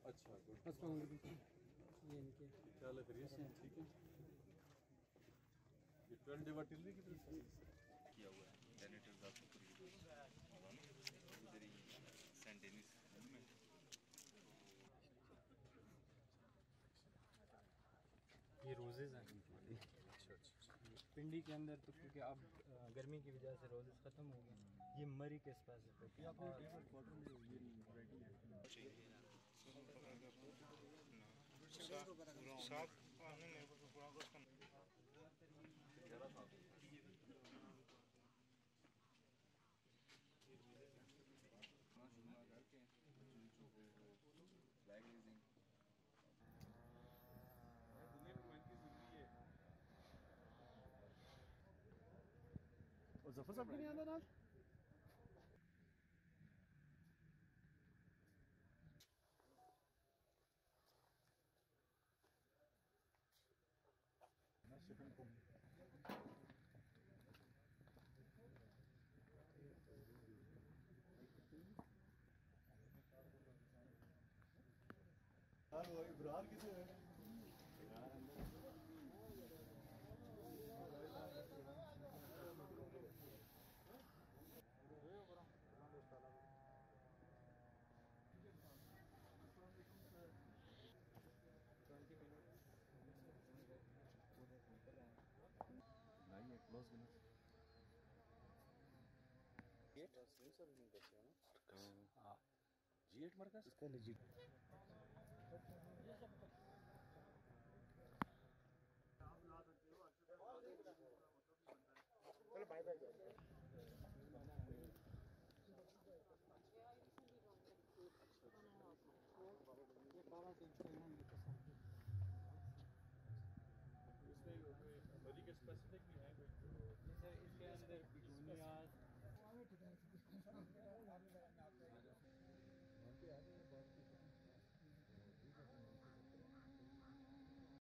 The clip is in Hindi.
अच्छा गुड। अस्सलाम वालेकुम। ये इनके क्या हाल है, खैरियत से हैं? ठीक है। ये 12 डे वाटिलरी की तरफ से किया हुआ है जनरेटर्स आपको इधर ही सेंट डेनिस में। ये रोजेज़ हैं। अच्छा अच्छा। पिंडी के अंदर तो क्योंकि अब गर्मी की वजह से रोजेज़ ख़त्म हो गए। ये मरी के स्पेसिफिक है। और जफर साहब नहीं आना आज? वो इब्रार किसे है? नहीं क्लोज भी नहीं। हाँ G8 मरकज इसका लेजिट चलो बाय बाय। इसमें मरी के स्पेसिफिक भी हैं कोई?